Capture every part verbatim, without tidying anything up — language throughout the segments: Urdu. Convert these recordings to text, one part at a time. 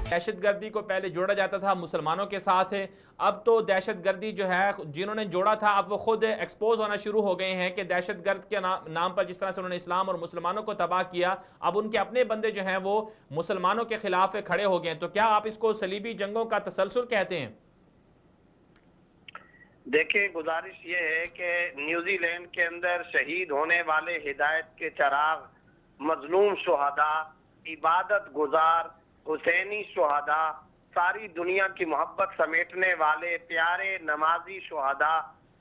دہشت گردی کو پہلے جوڑا جاتا تھا مسلمانوں کے ساتھ، اب تو دہشت گردی جو ہے جنہوں نے جوڑا تھا اب وہ خود ایکسپوز ہونا شروع ہو گئے ہیں کہ دہشت گرد کے نام پر جس طرح سے انہوں نے اسلام اور مسلمانوں کو تباہ کیا، اب ان کے اپنے بندے جو ہیں وہ مسلمانوں کے خلاف کھڑے ہو گئے ہیں۔ تو کیا آپ اس کو صلیبی جنگوں کا تسلسل کہتے ہیں؟ دیکھیں، گزارش یہ ہے کہ نیوزی لینڈ کے اندر شہید ہونے والے ہدایت کے چراغ، مظلوم شہداء، عبادت گزار، حسینی شہداء، ساری دنیا کی محبت سمیٹنے والے پیارے نمازی شہداء،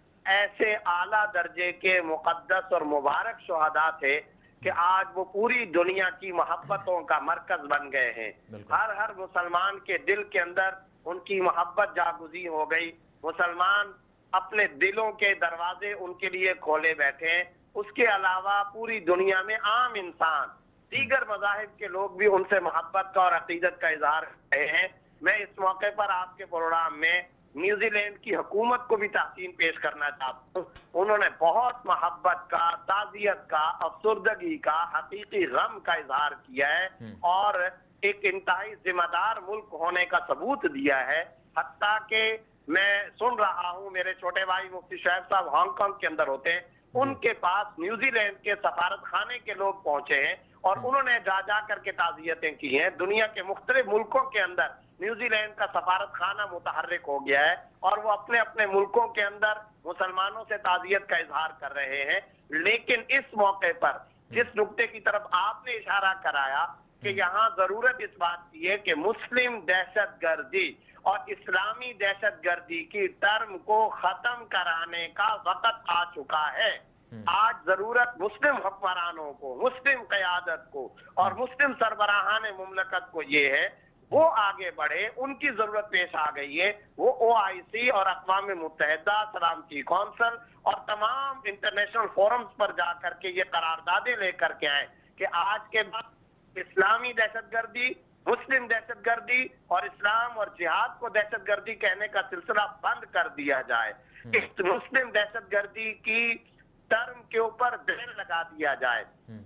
ایسے اعلیٰ درجے کے مقدس اور مبارک شہداء تھے کہ آج وہ پوری دنیا کی محبتوں کا مرکز بن گئے ہیں۔ ہر ہر مسلمان کے دل کے اندر ان کی محبت جاگزی ہو گئی۔ مسلمان اپنے دلوں کے دروازے ان کے لیے کھولے بیٹھے ہیں۔ اس کے علاوہ پوری دنیا میں عام انسان، دیگر مذاہب کے لوگ بھی ان سے محبت کا اور عقیدت کا اظہار کر رہے ہیں۔ میں اس موقع پر آپ کے پروگرام میں نیوزی لینڈ کی حکومت کو بھی تحسین پیش کرنا چاہتا ہوں۔ انہوں نے بہت محبت کا، تعزیت کا، افسردگی کا، حقیقی غم کا اظہار کیا ہے اور ایک انتہائی ذمہ دار ملک ہونے کا ثبوت دیا ہے۔ حتیٰ کہ میں سن رہا ہوں میرے چھوٹے بھائی مفتی شعیب صاحب ہانگ کانگ کے اندر ہوتے ہیں، ان کے پاس نیوزی لینڈ کے سفارت خانے کے لوگ پہنچے ہیں اور انہوں نے جا جا کر کے تعزیتیں کی ہیں۔ دنیا کے مختلف ملکوں کے اندر نیوزی لینڈ کا سفارت خانہ متحرک ہو گیا ہے اور وہ اپنے اپنے ملکوں کے اندر مسلمانوں سے تعزیت کا اظہار کر رہے ہیں۔ لیکن اس موقع پر جس نقطے کی طرف آپ نے اشارہ کرایا کہ یہاں ضرورت اس بات کی ہے کہ مسلم دہشت گردی اور اسلامی دہشت گردی کی ٹرم کو ختم کرانے کا وقت آ چکا ہے۔ آج ضرورت مسلم حکمرانوں کو، مسلم قیادت کو اور مسلم سربراہان مملکت کو یہ ہے وہ آگے بڑھے۔ ان کی ضرورت پیش آ گئی ہے وہ او آئی سی اور اقوام متحدہ، سلامتی کونسل اور تمام انٹرنیشنل فورمز پر جا کر کے یہ قراردادیں لے کر کے آئیں کہ آج کے بعد اسلامی دہشت گردی، مسلم دہشت گردی اور اسلام اور جہاد کو دہشت گردی کہنے کا سلسلہ بند کر دیا جائے۔ اس مسلم دہشت گردی کی ٹرم کے اوپر بین لگا دیا جائے۔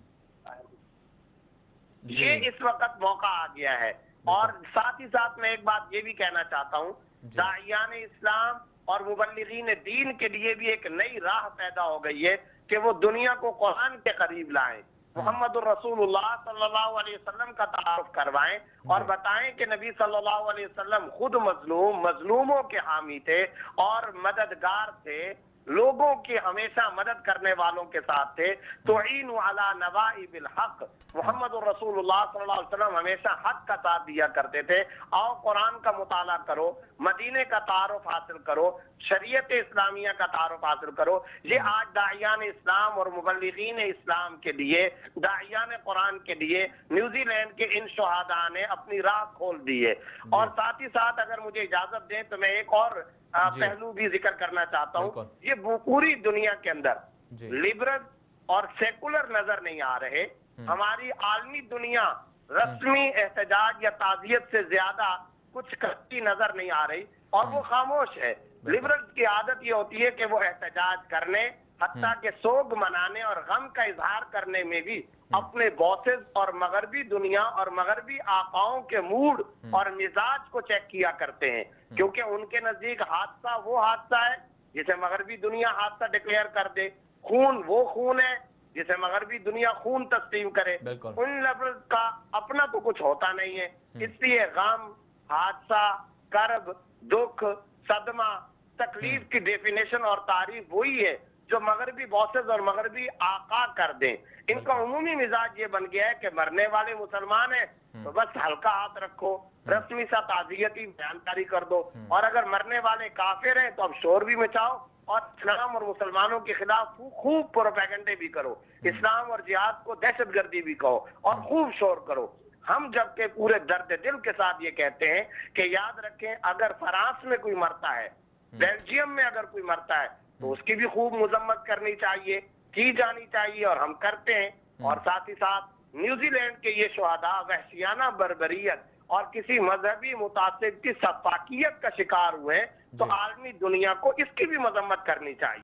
یہ اس وقت موقع آ گیا ہے۔ اور ساتھ ہی ساتھ میں ایک بات یہ بھی کہنا چاہتا ہوں، داعیان اسلام اور مبلغین دین کے لیے بھی ایک نئی راہ پیدا ہو گئی ہے کہ وہ دنیا کو قرآن کے قریب لائیں، محمد الرسول اللہ صلی اللہ علیہ وسلم کا تعارف کروائیں اور بتائیں کہ نبی صلی اللہ علیہ وسلم خود مظلوم، مظلوموں کے حامی تھے اور مددگار تھے، لوگوں کی ہمیشہ مدد کرنے والوں کے ساتھ تھے۔ تعین علی نوائب الحق، محمد الرسول اللہ صلی اللہ علیہ وسلم ہمیشہ حق کا ساتھ دیا کرتے تھے۔ آؤ قرآن کا مطالعہ کرو، مدینے کا تعارف حاصل کرو، شریعت اسلامیہ کا تعارف حاصل کرو۔ یہ آج داعیان اسلام اور مبلغین اسلام کے لیے، داعیان قرآن کے لیے نیوزی لینڈ کے ان شہداء نے اپنی راہ کھول دی ہے۔ اور ساتھ ہی ساتھ اگر مجھے اجازت دیں تو میں ایک اور پہلو بھی ذکر کرنا چاہتا ہوں۔ یہ پوری دنیا کے اندر لبرل اور سیکولر نظر نہیں آ رہے۔ ہماری عالمی دنیا رسمی احتجاج یا تعزیت سے زیادہ کچھ کرتی نظر نہیں آ رہی اور وہ خاموش ہے۔ لبرل کی عادت یہ ہوتی ہے کہ وہ احتجاج کرنے، حتیٰ کہ سوگ منانے اور غم کا اظہار کرنے میں بھی اپنے باسز اور مغربی دنیا اور مغربی آقاؤں کے موڈ اور مزاج کو چیک کیا کرتے ہیں، کیونکہ ان کے نزدیک حادثہ وہ حادثہ ہے جسے مغربی دنیا حادثہ ڈکلیئر کر دے، خون وہ خون ہے جسے مغربی دنیا خون تسلیم کرے۔ ان لفظ کا اپنا تو کچھ ہوتا نہیں ہے، اس لیے غم، حادثہ، کرب، دکھ، صدمہ، تکلیف کی ڈیفینیشن اور تعریف وہی ہے جو مغربی باسز اور مغربی آقا کر دیں۔ ان کا عمومی مزاج یہ بن گیا ہے کہ مرنے والے مسلمان ہیں تو بس ہلکا ہاتھ رکھو، رسمی سا تعزیتی بیان جاری کر دو، اور اگر مرنے والے کافر ہیں تو اب شور بھی مچاؤ اور اسلام اور مسلمانوں کے خلاف خوب پروپیگنڈے بھی کرو، اسلام اور جہاد کو دہشت گردی بھی کہو اور خوب شور کرو۔ ہم جبکہ پورے درد دل کے ساتھ یہ کہتے ہیں کہ یاد رکھیں اگر فرانس میں کوئی مرتا ہے، بیلجیم میں اگر کوئی مرتا ہے تو اس کی بھی خوب مذمت کرنی چاہیے، کی جانی چاہیے، اور ہم کرتے ہیں۔ اور ساتھ ہی ساتھ نیوزی لینڈ کے یہ شہداء وحشیانہ بربریت اور کسی مذہبی متعصب کی سفاکیت کا شکار ہوئے تو عالمی دنیا کو اس کی بھی مذمت کرنی چاہیے۔